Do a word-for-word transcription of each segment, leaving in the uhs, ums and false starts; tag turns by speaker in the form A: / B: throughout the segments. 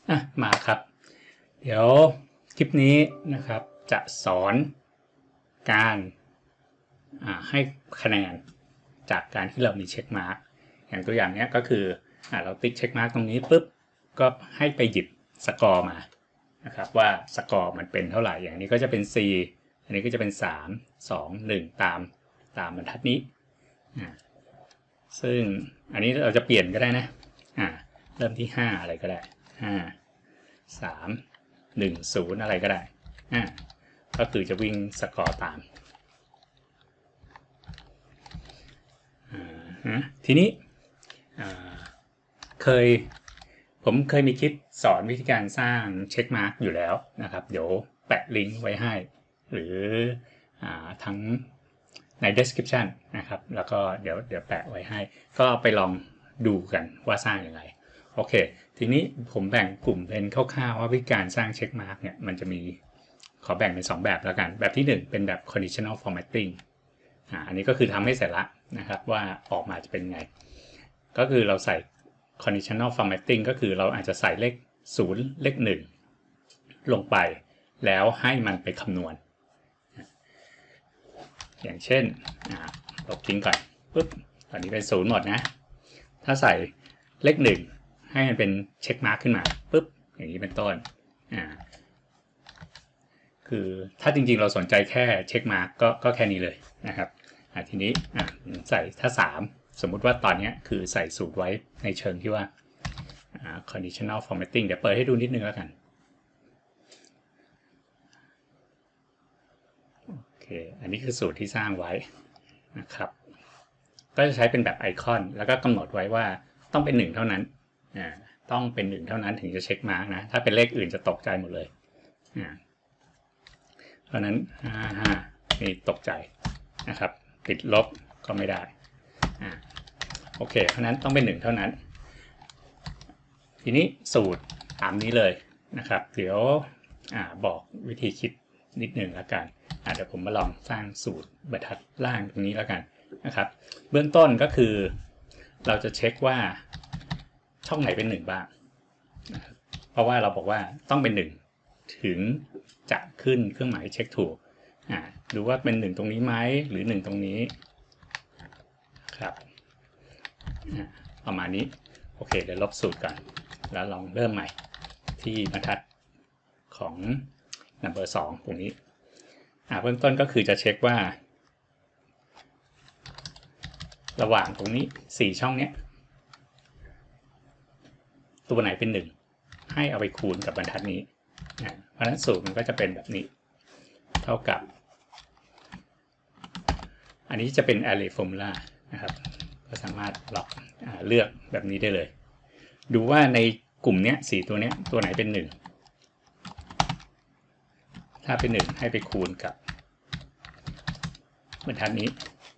A: อ่ะมาครับเดี๋ยวคลิปนี้นะครับจะสอนการให้คะแนนจากการที่เรามีเช็คมาร์กอย่างตัวอย่างนี้ก็คือเราติ๊กเช็คมาร์กตรงนี้ปุ๊บก็ให้ไปหยิบสกอร์มานะครับว่าสกอร์มันเป็นเท่าไหร่อย่างนี้ก็จะเป็น C อันนี้ก็จะเป็นสาม สอง หนึ่งตามตามบรรทัดนี้ซึ่งอันนี้เราจะเปลี่ยนก็ได้นะเริ่มที่ห้าอะไรก็ได้ห้า สาม หนึ่ง ศูนย์อะไรก็ได้ก็คือจะวิ่งสกอร์ตามทีนี้เคยผมเคยมีคลิปสอนวิธีการสร้างเช็คมาร์กอยู่แล้วนะครับเดี๋ยวแปะลิงก์ไว้ให้หรือทั้งใน description นะครับแล้วก็เดี๋ยวเดี๋ยวแปะไว้ให้ก็ไปลองดูกันว่าสร้างยังไงโอเคทีนี้ผมแบ่งกลุ่มเป็นคร่าวๆว่าวิธีการสร้างเช็คมาร์กเนี่ยมันจะมีขอแบ่งเป็นสองแบบแล้วกันแบบที่หนึ่งเป็นแบบ conditional formatting อ่าอันนี้ก็คือทำให้เสร็จละนะครับว่าออกมาจะเป็นไงก็คือเราใส่ conditional formatting ก็คือเราอาจจะใส่เลขศูนย์เลขหนึ่งลงไปแล้วให้มันไปคำนวณอย่างเช่นลบทิ้งก่อนปุ๊บตอนนี้เป็นศูนย์หมดนะถ้าใส่เลขหนึ่งให้มันเป็นเช็คมาร์กขึ้นมาปุ๊บอย่างนี้เป็นต้นอ่าคือถ้าจริงๆเราสนใจแค่เช็คมาร์กก็ก็แค่นี้เลยนะครับอ่าทีนี้อ่าใส่ถ้าสามสมมุติว่าตอนนี้คือใส่สูตรไว้ในเชิงที่ว่าอ่า conditional formatting เดี๋ยวเปิดให้ดูนิดนึงแล้วกันโอเคอันนี้คือสูตรที่สร้างไว้นะครับก็จะใช้เป็นแบบไอคอนแล้วก็กำหนดไว้ว่าต้องเป็นหนึ่งเท่านั้นอ่าต้องเป็นหนึ่งเท่านั้นถึงจะเช็คมาร์กนะถ้าเป็นเลขอื่นจะตกใจหมดเลยอ่าเพราะนั้นห้า ห้านี่ตกใจนะครับติดลบก็ไม่ได้อ่าโอเคเพราะนั้นต้องเป็นหนึ่งเท่านั้นทีนี้สูตรตามนี้เลยนะครับเดี๋ยวอ่าบอกวิธีคิดนิดหนึ่งแล้วกันอ่าเดี๋ยวผมมาลองสร้างสูตรบรรทัดล่างตรงนี้แล้วกันนะครับเบื้องต้นก็คือเราจะเช็คว่าช่องไหนเป็นหนึ่งบ้างเพราะว่าเราบอกว่าต้องเป็นหนึ่งถึงจะขึ้นเครื่องหมายเช็คถูกอ่าดูว่าเป็นหนึ่งตรงนี้ไหมหรือหนึ่งตรงนี้ครับประมาณนี้โอเคเดี๋ยวลบสูตรก่อนแล้วลองเริ่มใหม่ที่บรรทัดของ number สองตรงนี้อ่าเบื้องต้นก็คือจะเช็คว่าระหว่างตรงนี้สี่ช่องเนี้ยตัวไหนเป็นหนึ่งให้เอาไปคูณกับบรรทัดนี้เพราะฉะนั้นสูตรมันก็จะเป็นแบบนี้เท่ากับอันนี้จะเป็น array formula นะครับก็สามารถล็อกเลือกแบบนี้ได้เลยดูว่าในกลุ่มนี้สี่ตัวนี้ตัวไหนเป็นหนึ่งถ้าเป็นหนึ่งให้ไปคูณกับบรรทัดนี้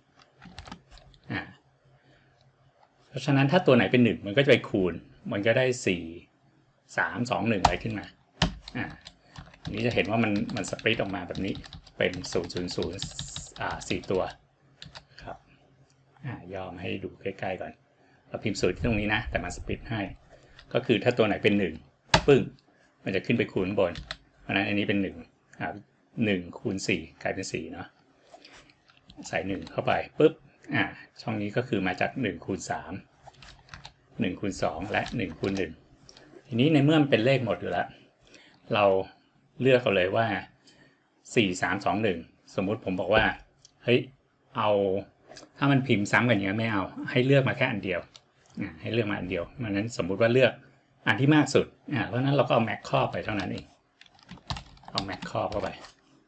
A: เพราะฉะนั้นถ้าตัวไหนเป็นหนึ่งมันก็จะไปคูณมันก็ได้สี่ สาม สอง หนึ่งอะไรขึ้นมาอ่าอันนี้จะเห็นว่ามันมันสปริตออกมาแบบนี้เป็นศูนย์ ศูนย์ ศูนย์อ่าสี่ตัวครับอ่าย่อมาให้ดูใกล้ๆก่อนเราพิมพ์สูตรที่ตรงนี้นะแต่มาสปริตให้ก็คือถ้าตัวไหนเป็นหนึ่งปึ้งมันจะขึ้นไปคูณบนเพราะนั้นอันนี้เป็นหนึ่งอ่าหนึ่งคูณสี่กลายเป็นสี่เนาะใส่หนึ่งเข้าไปปุ๊บอ่าช่องนี้ก็คือมาจากหนึ่งคูณสาม หนึ่งคูณสองและหนึ่งคูณหนึ่งทีนี้ในเมื่อมันเป็นเลขหมดอยู่แล้วเราเลือกเอาเลยว่าสี่ สาม สอง หนึ่งสมมุติผมบอกว่าเฮ้ยเอาถ้ามันพิมพ์ซ้ำกันอย่างนี้ไม่เอาให้เลือกมาแค่อันเดียวให้เลือกมาอันเดียวเพราะนั้นสมมุติว่าเลือกอันที่มากสุดเพราะนั้นเราก็เอาแม็กครอบไปเท่านั้นเองเอาแม็กครอบเข้าไป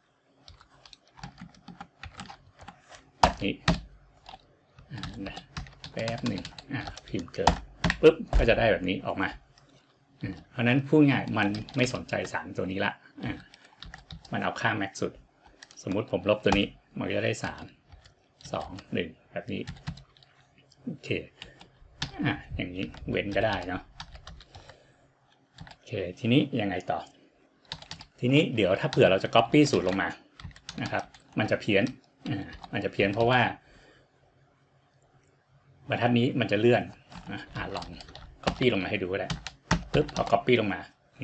A: แบบนี้แป๊บหนึ่งพิมพ์เกินปุ๊บก็จะได้แบบนี้ออกมาเพราะนั้นพูดง่ายมันไม่สนใจสามตัวนี้ละมันเอาค่าแม็กสุดสมมุติผมลบตัวนี้มันก็จะได้สาม สอง หนึ่งแบบนี้โอเคอ่ะอย่างนี้เว้นก็ได้เนาะโอเคทีนี้ยังไงต่อทีนี้เดี๋ยวถ้าเผื่อเราจะ copy สูตรลงมานะครับมันจะเพี้ยนอ่ามันจะเพี้ยนเพราะว่าบรรทัดนี้มันจะเลื่อนอ่ะลอง copy ลงมาให้ดูก็ได้ปึ๊บพอ copy ลงมา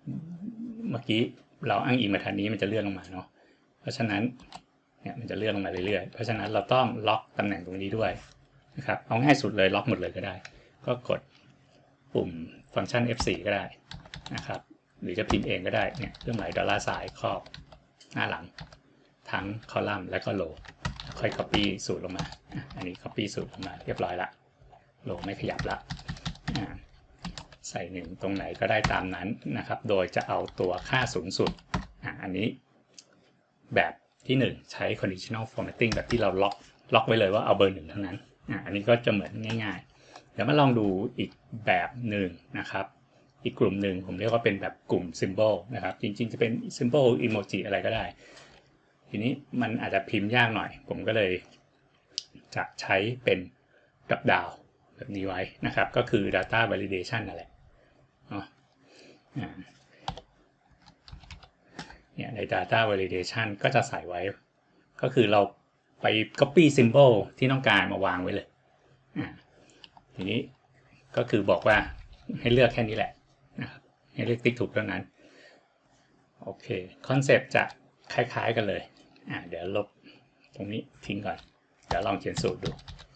A: เมื่อกี้เราอ้างอิงมาทางนี้มันจะเลื่อนลงมาเนาะเพราะฉะนั้นเนี่ยมันจะเลื่อนลงมาเรื่อยๆเพราะฉะนั้นเราต้องล็อกตำแหน่งตรงนี้ด้วยนะครับเอาง่ายสุดเลยล็อกหมดเลยก็ได้ก็กดปุ่มฟังก์ชัน เอฟ โฟร์ ก็ได้นะครับหรือจะพิมพ์เองก็ได้เนี่ยเครื่องหมายดอลลาร์ไซน์ครอบหน้าหลังทั้งคอลัมน์และก็โลค่อย copy สูตรลงมาอันนี้ copy สูตรลงมาเรียบร้อยละโลไม่ขยับละใส่หนึ่งตรงไหนก็ได้ตามนั้นนะครับโดยจะเอาตัวค่าสูงสุดอ่ะอันนี้แบบที่หนึ่งใช้ conditional formatting แบบที่เราล็อกล็อกไว้เลยว่าเอาเบอร์หนึ่งเท่านั้นอ่ะอันนี้ก็จะเหมือนง่ายๆเดี๋ยวมาลองดูอีกแบบหนึ่งนะครับอีกกลุ่มหนึ่งผมเรียกว่าเป็นแบบกลุ่ม symbol นะครับจริงๆจะเป็น symbol emoji อะไรก็ได้ทีนี้มันอาจจะพิมพ์ยากหน่อยผมก็เลยจะใช้เป็นกับดาวแบบนี้ไว้นะครับก็คือ data validation นั่นแหละเนี่ยใน data validation ก็จะใส่ไว้ก็คือเราไป copy symbol ที่ต้องการมาวางไว้เลยทีนี้ก็คือบอกว่าให้เลือกแค่นี้แหละนะครับให้เลือกติ๊กถูกเท่านั้นโอเคคอนเซปต์จะคล้ายๆกันเลยอ่ะเดี๋ยวลบตรงนี้ทิ้งก่อนเดี๋ยวลองเขียนสูตรดู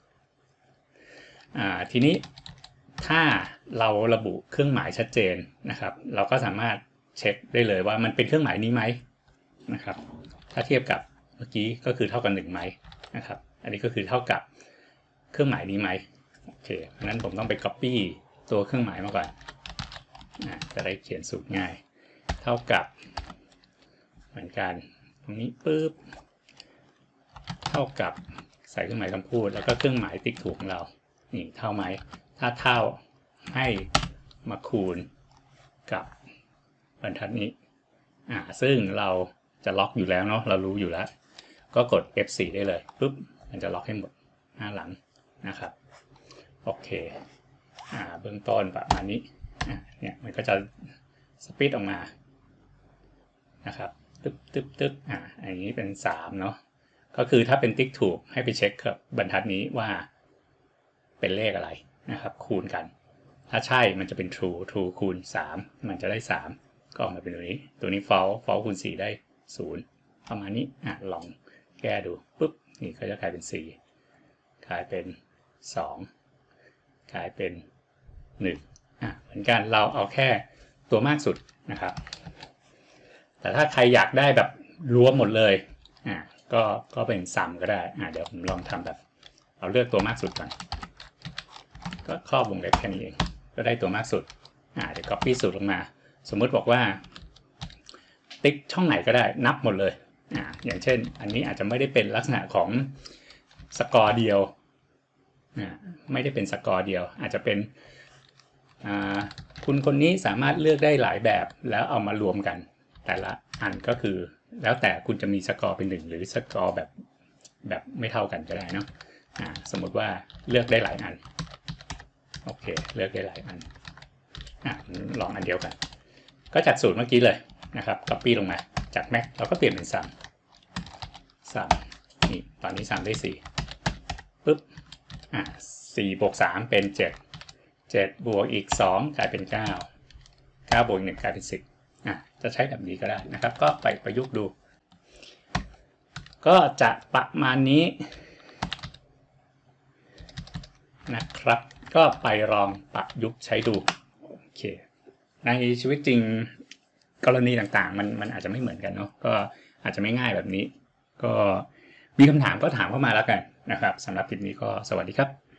A: อ่าทีนี้ถ้าเราระบุเครื่องหมายชัดเจนนะครับเราก็สามารถเช็คได้เลยว่ามันเป็นเครื่องหมายนี้ไหมนะครับถ้าเทียบกับเมื่อกี้ก็คือเท่ากับหนึ่งไหมนะครับอันนี้ก็คือเท่ากับเครื่องหมายนี้ไหมโอเคเพราะนั้นผมต้องไป copy ตัวเครื่องหมายมาก่อนอ่าจะได้เขียนสูตรง่ายเท่ากับเหมือนกันตรงนี้ปึ๊บเท่ากับใส่เครื่องหมายคำพูดแล้วก็เครื่องหมายติ๊กถูกของเรานี่เท่าไหมถ้าเท่าให้มาคูณกับบรรทัดนี้อ่าซึ่งเราจะล็อกอยู่แล้วเนาะเรารู้อยู่แล้วก็กด เอฟ โฟร์ ได้เลยปุ๊บมันจะล็อกให้หมดหน้าหลังนะครับโอเคอ่าเบื้องต้นประมาณนี้อ่าเนี่ยมันก็จะสปีดออกมานะครับตึ๊บตึ๊บตึ๊บอ่าอันนี้เป็นสามเนาะก็คือถ้าเป็นติ๊กถูกให้ไปเช็คกับบรรทัดนี้ว่าเป็นเลขอะไรนะครับคูณกันถ้าใช่มันจะเป็น true true คูณสามมันจะได้สามก็ออกมาเป็นตัวนี้ตัวนี้ false false คูณสี่ได้ศูนย์ประมาณนี้อ่ะลองแก้ดูปุ๊บนี่ก็จะกลายเป็นสี่กลายเป็นสองกลายเป็นหนึ่งอ่ะเหมือนกันเราเอาแค่ตัวมากสุดนะครับแต่ถ้าใครอยากได้แบบรวมหมดเลยอ่ะก็ก็เป็นซัมก็ได้อ่ะเดี๋ยวผมลองทำแบบเอาเลือกตัวมากสุดก่อนก็ครอบวงเล็บแค่นี้เองก็ได้ตัวมากสุดอ่าเดี๋ยว copy สูตรลงมาสมมติบอกว่าติ๊กช่องไหนก็ได้นับหมดเลยอ่าอย่างเช่นอันนี้อาจจะไม่ได้เป็นลักษณะของสกอร์เดียวอ่าไม่ได้เป็นสกอร์เดียวอาจจะเป็นอ่าคุณคนนี้สามารถเลือกได้หลายแบบแล้วเอามารวมกันแต่ละอันก็คือแล้วแต่คุณจะมีสกอร์เป็นหนึ่งหรือสกอร์แบบแบบไม่เท่ากันก็ได้เนาะอ่าสมมติว่าเลือกได้หลายอันโอเคเลือกได้หลายอันอ่ะลองอันเดียวกันก็จากสูตรเมื่อกี้เลยนะครับ copy ลงมาจาก max เราก็เปลี่ยนเป็นสาม สามนี่ตอนนี้สามได้สี่ปึ๊บอ่ะสี่บวกสามเป็นเจ็ด เจ็ดบวกอีกสองกลายเป็นเก้า เก้าบวกหนึ่งกลายเป็นสิบอ่ะจะใช้แบบนี้ก็ได้นะครับก็ไปประยุกต์ดูก็จะประมาณนี้นะครับก็ไปลองประยุกต์ใช้ดูโอเคในชีวิตจริงกรณีต่างๆมันมันอาจจะไม่เหมือนกันเนาะก็อาจจะไม่ง่ายแบบนี้ก็มีคำถามก็ถามเข้ามาแล้วกันนะครับสำหรับคลิปนี้ก็สวัสดีครับ